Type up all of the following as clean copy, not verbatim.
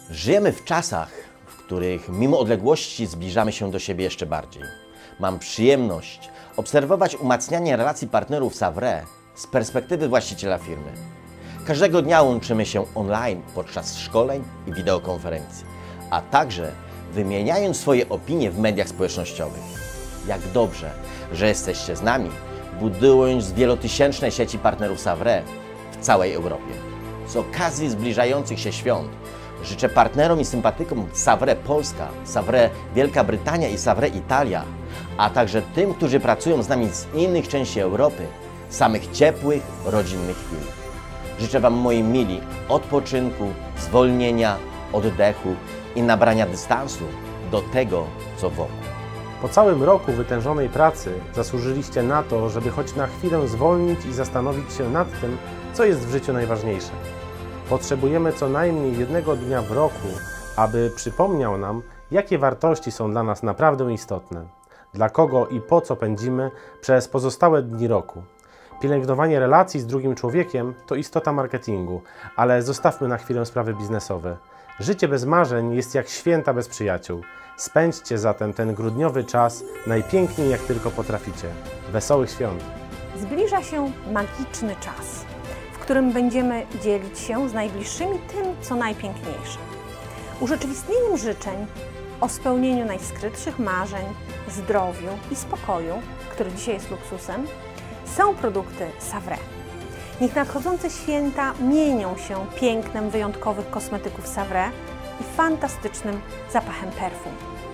Żyjemy w czasach, w których mimo odległości zbliżamy się do siebie jeszcze bardziej. Mam przyjemność obserwować umacnianie relacji partnerów Savre z perspektywy właściciela firmy. Każdego dnia łączymy się online podczas szkoleń i wideokonferencji, a także wymieniając swoje opinie w mediach społecznościowych. Jak dobrze, że jesteście z nami, budując wielotysięczne sieci partnerów Savre w całej Europie. Z okazji zbliżających się świąt życzę partnerom i sympatykom Savre Polska, Savre Wielka Brytania i Savre Italia, a także tym, którzy pracują z nami z innych części Europy, samych ciepłych, rodzinnych chwil. Życzę Wam, moi mili, odpoczynku, zwolnienia, oddechu i nabrania dystansu do tego, co wokół. Po całym roku wytężonej pracy zasłużyliście na to, żeby choć na chwilę zwolnić i zastanowić się nad tym, co jest w życiu najważniejsze. Potrzebujemy co najmniej jednego dnia w roku, aby przypomniał nam, jakie wartości są dla nas naprawdę istotne, dla kogo i po co pędzimy przez pozostałe dni roku. Pielęgnowanie relacji z drugim człowiekiem to istota marketingu, ale zostawmy na chwilę sprawy biznesowe. Życie bez marzeń jest jak święta bez przyjaciół. Spędźcie zatem ten grudniowy czas najpiękniej jak tylko potraficie. Wesołych świąt! Zbliża się magiczny czas, w którym będziemy dzielić się z najbliższymi tym, co najpiękniejsze. Urzeczywistnieniem życzeń o spełnieniu najskrytszych marzeń, zdrowiu i spokoju, który dzisiaj jest luksusem, są produkty Savre. Niech nadchodzące święta mienią się pięknem wyjątkowych kosmetyków Savre i fantastycznym zapachem perfum.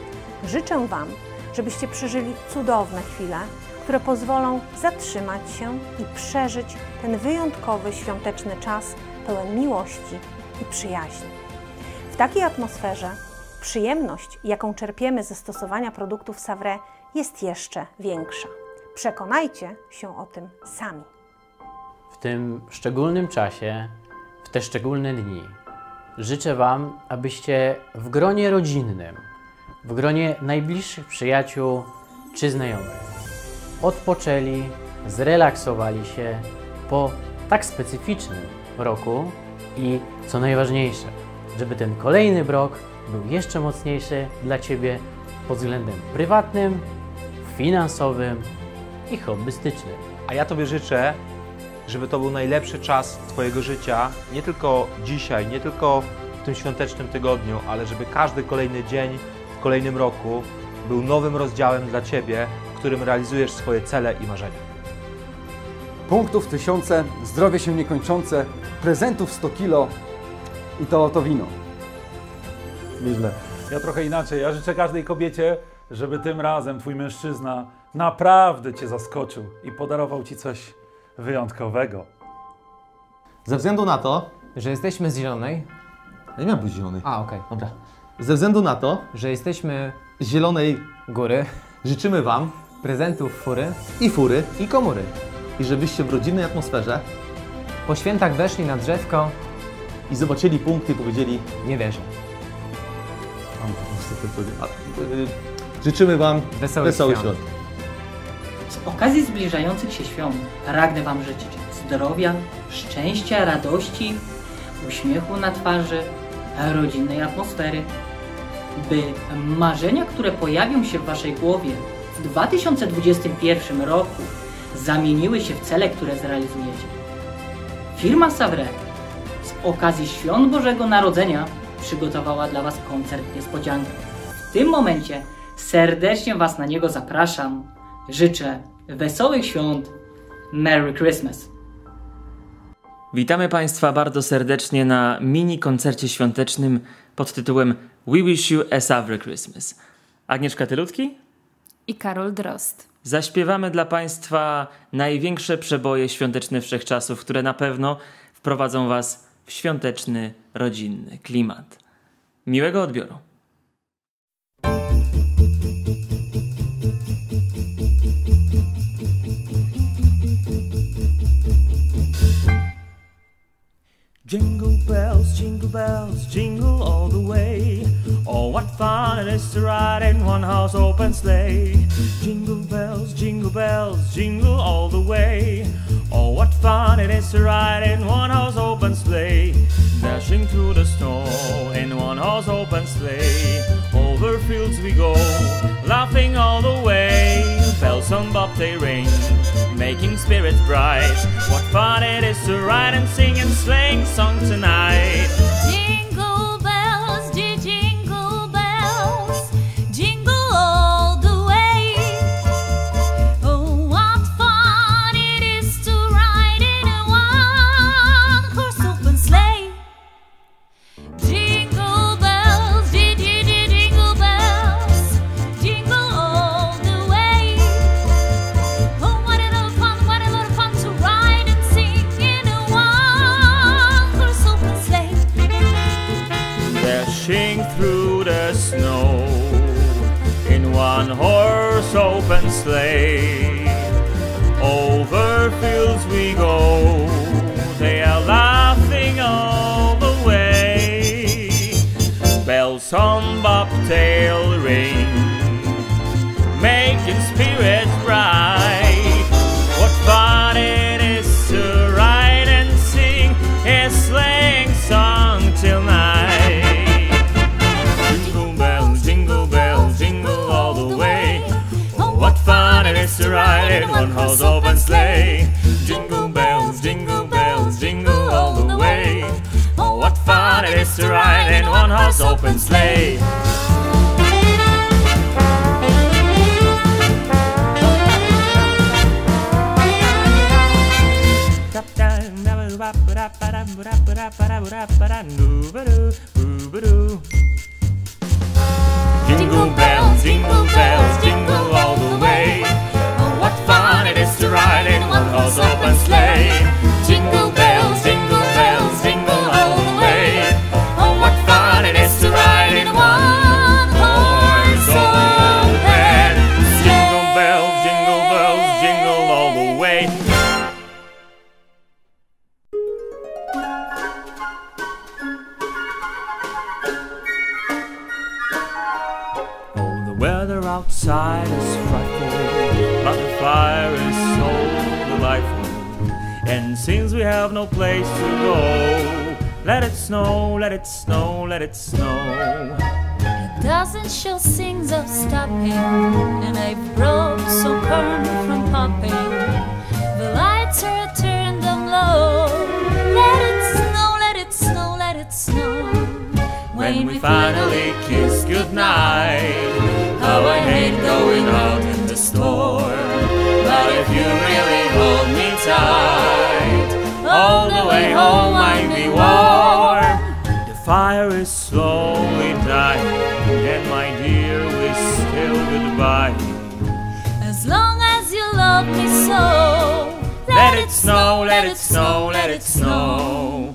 Życzę Wam, żebyście przeżyli cudowne chwile, które pozwolą zatrzymać się i przeżyć ten wyjątkowy świąteczny czas pełen miłości i przyjaźni. W takiej atmosferze przyjemność, jaką czerpiemy ze stosowania produktów Savre, jest jeszcze większa. Przekonajcie się o tym sami. W tym szczególnym czasie, w te szczególne dni, życzę Wam, abyście w gronie rodzinnym, w gronie najbliższych przyjaciół czy znajomych odpoczęli, zrelaksowali się po tak specyficznym roku i co najważniejsze, żeby ten kolejny rok był jeszcze mocniejszy dla Ciebie pod względem prywatnym, finansowym i hobbystycznym. A ja Tobie życzę, żeby to był najlepszy czas Twojego życia, nie tylko dzisiaj, nie tylko w tym świątecznym tygodniu, ale żeby każdy kolejny dzień w kolejnym roku był nowym rozdziałem dla Ciebie, w którym realizujesz swoje cele i marzenia. Punktów tysiące, zdrowie się niekończące, prezentów 100 kilo i to wino. Nieźle. Ja trochę inaczej. Ja życzę każdej kobiecie, żeby tym razem Twój mężczyzna naprawdę Cię zaskoczył i podarował Ci coś wyjątkowego. Ze względu na to, że jesteśmy z Zielonej. nie miałem być zielony. Okej. Dobra. Ze względu na to, Że jesteśmy z Zielonej góry, życzymy Wam prezentów fury i fury, i komury. i żebyście w rodzinnej atmosferze Po świętach weszli na drzewko, i zobaczyli punkty i powiedzieli: nie wierzę. życzymy Wam Wesołych wesołych świąt. świąt. Z okazji zbliżających się świąt pragnę Wam życzyć zdrowia, szczęścia, radości, uśmiechu na twarzy, rodzinnej atmosfery, by marzenia, które pojawią się w Waszej głowie w 2021 roku, zamieniły się w cele, które zrealizujecie. Firma Savre z okazji Świąt Bożego Narodzenia przygotowała dla Was koncert niespodzianki. W tym momencie serdecznie Was na niego zapraszam. Życzę wesołych świąt. Merry Christmas! Witamy Państwa bardzo serdecznie na mini koncercie świątecznym pod tytułem We Wish You a Savre Christmas. Agnieszka Tylutki i Karol Drozd. Zaśpiewamy dla Państwa największe przeboje świąteczne wszechczasów, które na pewno wprowadzą Was w świąteczny, rodzinny klimat. Miłego odbioru. Jingle bells, jingle all the way. Oh, what fun it is to ride in one horse open sleigh. Jingle bells, jingle all the way. Oh, what fun it is to ride in one-horse open sleigh, dashing through the snow in one-horse open sleigh. Over fields we go, laughing all the way. Bells on bobtail ring, making spirits bright. What fun it is to ride and sing and sleighing song tonight. Jingle bells, jingle bells, jingle all the way. Oh, what fun it is to ride in a one-horse open sleigh. Jingle bells, jingle bells, jingle all the way. Oh, what a lot of fun to ride and sing in a one-horse open sleigh. Dashing through the snow in one-horse open sleigh. Over fields we go, they are laughing all the way. Bells on bobtail ring, making spirits bright. What fun it is to ride and sing a sleighing song till night. Jingle bells, jingle all the way. Oh, what fun it is to ride in one-horse open sleigh. Jingle bells, jingle all the way. Oh, what fun it is to ride in one-horse open sleigh. Jingle bells, jingle all the way. Oh, what fun it is to ride in one-horse open sleigh. Jingle bells, jingle all the way. Oh, what fun it is to ride in one-horse open sleigh. Jingle bells, jingle all the way. Oh, the weather outside is frightful, but the fire is so delightful. And since we have no place to go, let it snow, let it snow, let it snow. It doesn't show signs of stopping, and I've brought some corn from popping. The lights are turned down low. Let it snow, let it snow, let it snow. When we finally kiss goodnight, how I hate going out in the storm. But if you really hold me tight, all the way home I'll be warm. The fire is slowly dying, and my dear, we still goodbye. As long as you love me so, let it snow, let it snow, let it snow.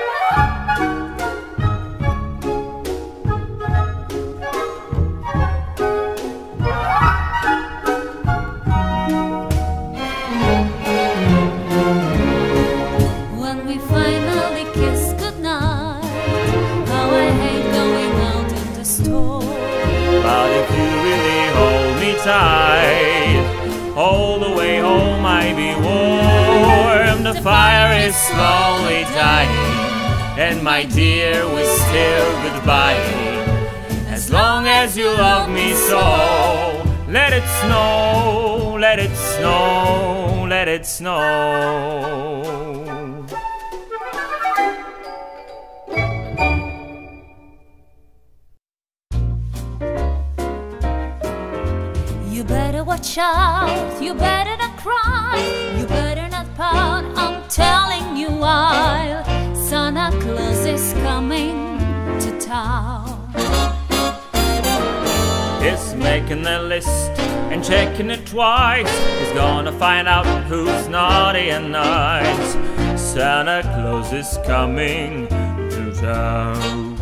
when we finally kiss goodnight, how I hate going out in the storm. But if you really hold me tight, all the way home I'll be warm. The fire is slowly dying, and my dear, we still goodbye. As long as you love me so, let it snow, let it snow, let it snow. You better watch out, you better not cry, you better not pout, I'm telling you why. Santa Claus is coming to town. He's making a list and checking it twice. He's gonna find out who's naughty and nice. Santa Claus is coming to town.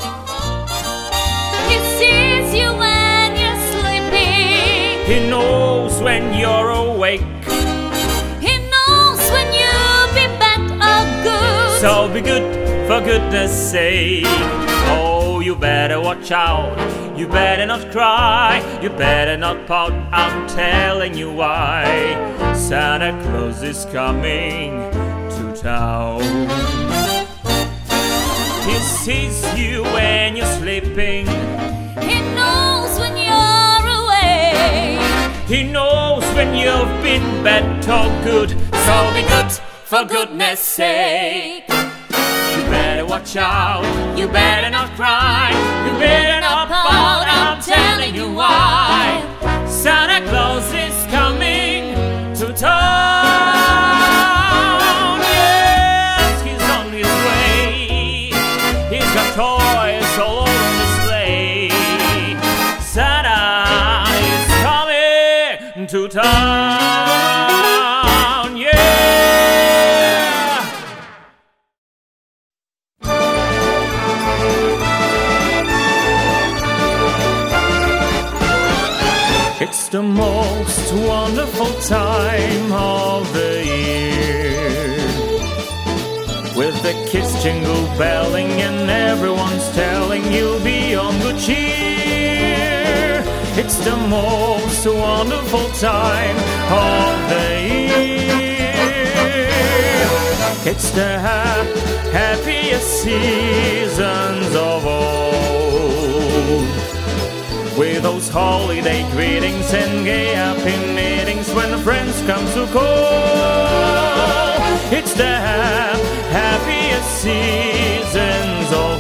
He sees you when you're sleeping. He knows when you're awake. He knows when you'll be bad or good. So be good, for goodness sake. Oh, snow. You better watch out, you better not cry, you better not pout, I'm telling you why. Santa Claus is coming to town. He sees you when you're sleeping, He knows when you're away. he knows when you've been bad or good, so be good for goodness sake. You better watch out, you better not cry, you better not pout, I'm telling you why. Santa Claus is coming to town. Yes, he's on his way. He's got toys all over display. Santa is coming to town. Yeah. It's the most wonderful time of the year, with the kids jingle belling and everyone's telling you'll be on good cheer. It's the most wonderful time of the year. It's the happiest seasons of all, with those holiday greetings and gay happy meetings when friends come to call. It's the happiest seasons of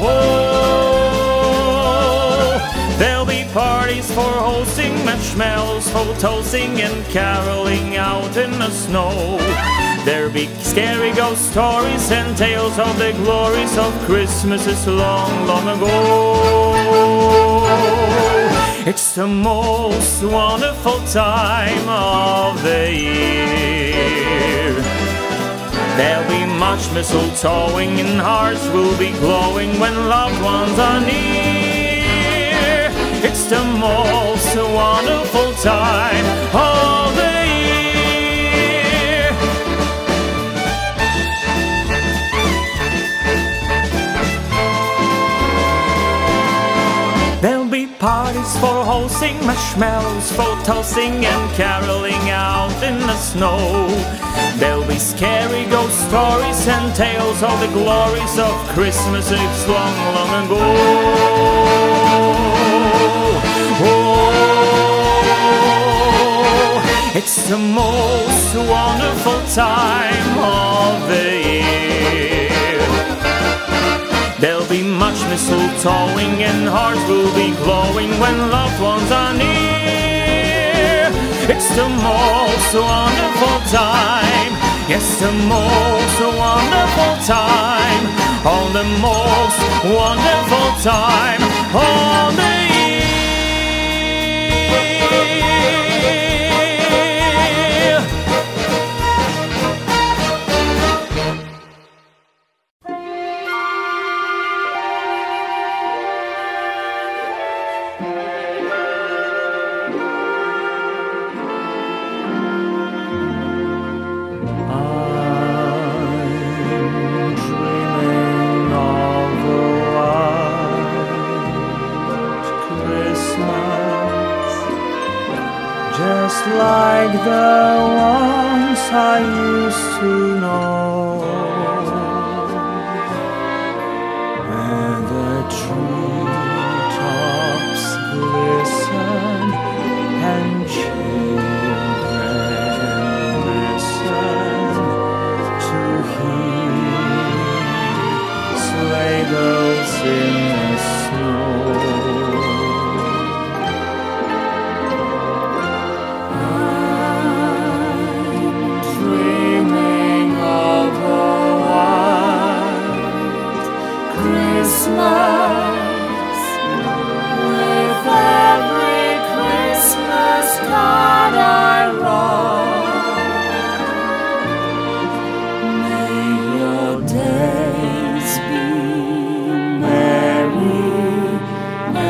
all. There'll be parties for hosting, marshmallows for toasting, and caroling out in the snow. There'll be scary ghost stories and tales of the glories of Christmases long, long ago. It's the most wonderful time of the year. There'll be much mistletoeing and hearts will be glowing when loved ones are near. It's the most wonderful time of the year. There'll be parties for hosting, marshmallows for toasting, and caroling out in the snow. There'll be scary ghost stories and tales of the glories of Christmas Eves long, long ago. Oh, it's the most wonderful time of the year. There'll be much mistletoeing and hearts will be glowing when loved ones are near. It's the most wonderful time, yes, the most wonderful time, on the most wonderful time of the year. Just like the ones I used to know, where the treetops glisten and children listen to hear sleigh bells in the snow. Christmas, with every Christmas card I write. May your days be merry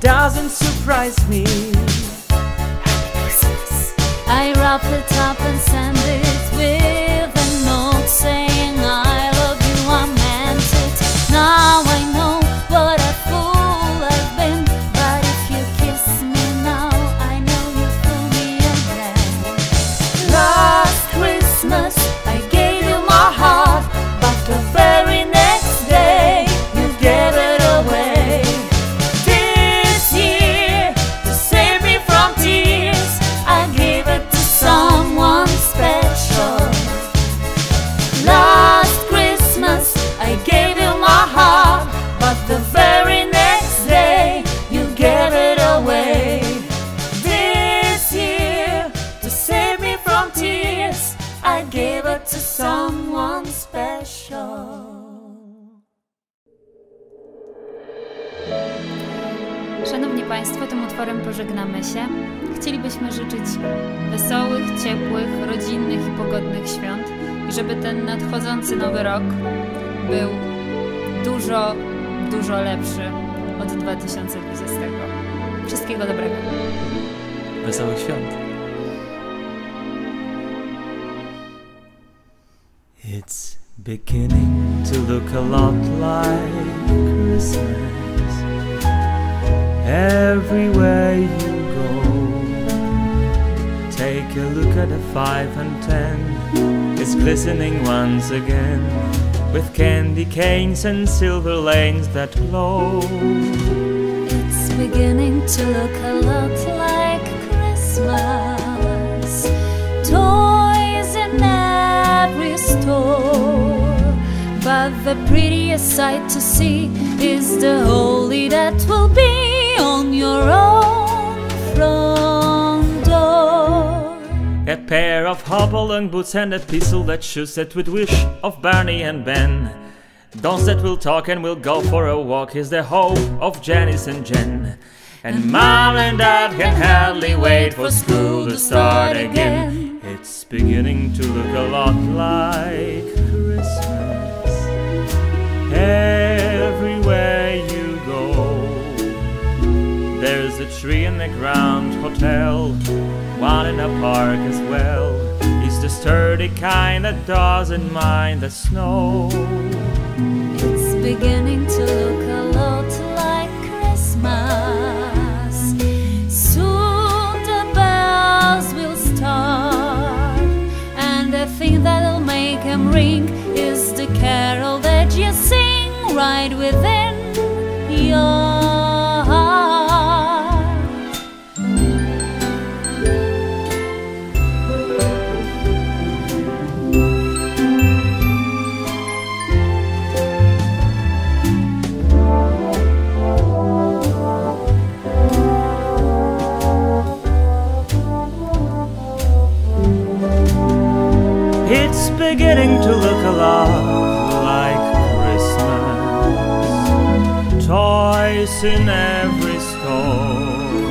doesn't surprise me. I wrap it up and send it with a note saying I love you, I meant it. Now I know what a fool I've been, but if you kiss me now, I know you fool me again. Last Christmas I gave you my heart, but the very next day you gave it away. This year, to save me from tears, I gave it to someone special. Last Christmas I gave you my heart, but the very next day you gave it away. This year, to save me from tears, I gave it to someone special. Szanowni Państwo, tym utworem pożegnamy się. Chcielibyśmy życzyć wesołych, ciepłych, rodzinnych i pogodnych świąt i żeby ten nadchodzący nowy rok był dużo, dużo lepszy od 2020. Wszystkiego dobrego. Wesołych świąt. It's beginning to look a lot like Christmas everywhere you go. Take a look at the 5 and 10. It's glistening once again with candy canes and silver lanes that glow. It's beginning to look a lot like Christmas. Toys in every store, but the prettiest sight to see is the holly that will be on your own front door. A pair of hobble-long boots and a pistol that shoots that would wish of Barney and Ben. Dolls that will talk and will go for a walk is the hope of Janice and Jen. And Mom and Dad can hardly wait for school to start again. It's beginning to look a lot like Christmas everywhere you go. There's a tree in the Grand Hotel, one in a park as well. It's the sturdy kind that doesn't mind the snow. It's beginning to look a lot like Christmas. Soon the bells will start, and the thing that'll make them ring is the carol that you sing right within your heart. It's beginning to look a lot like Christmas. Toys in every store,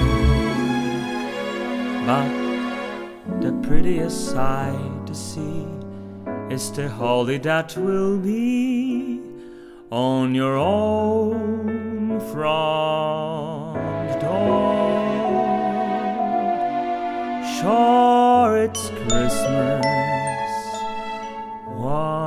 but the prettiest sight to see is the holly that will be on your own front door. Sure, it's Christmas. Why?